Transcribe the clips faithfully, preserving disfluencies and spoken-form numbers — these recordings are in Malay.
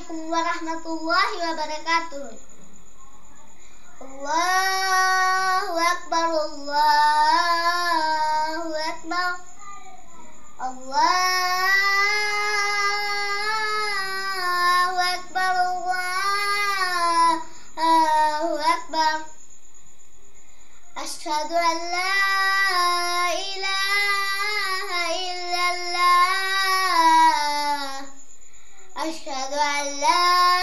Assalamualaikum warahmatullahi wabarakatuh. Allahu Akbar, Allahu Akbar, Allahu Akbar, Allahu Akbar. Asyhadu an la ilaha illallah, asyhadu an la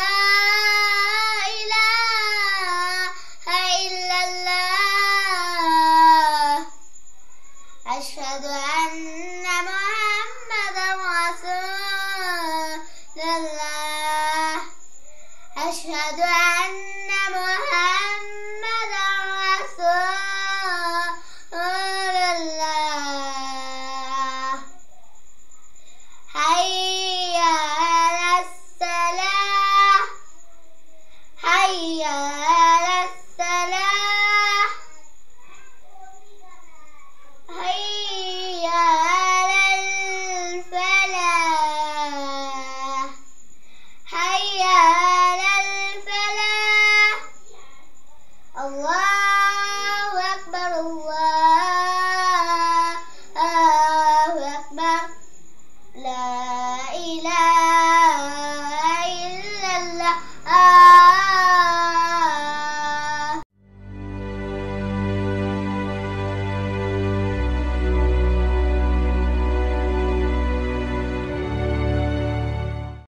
Asyhadu anna Muhammadar Rasulullah. Asyhadu